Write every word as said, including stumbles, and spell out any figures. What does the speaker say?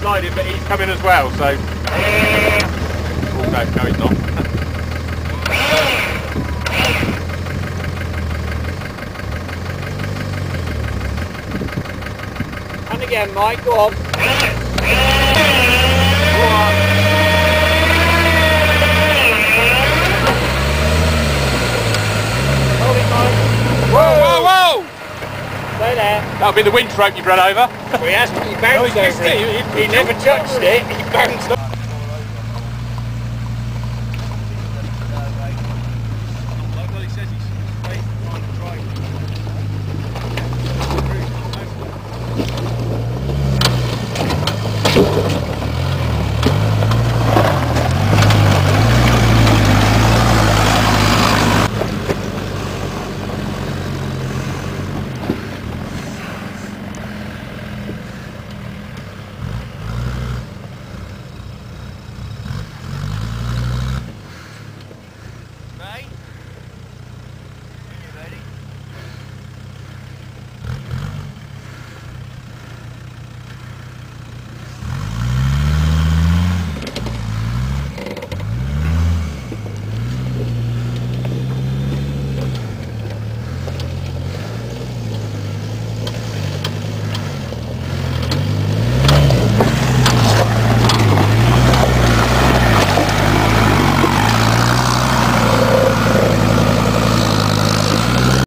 sliding, but he's coming as well, so... Oh no, no he's not. And again, Mike, go on. Hold it, Mike. Whoa, whoa, whoa! Stay there. That'll be the winch rope you've run over. Well, he has, he bounced No, he over it. He, he, He never touched it, he bounced over.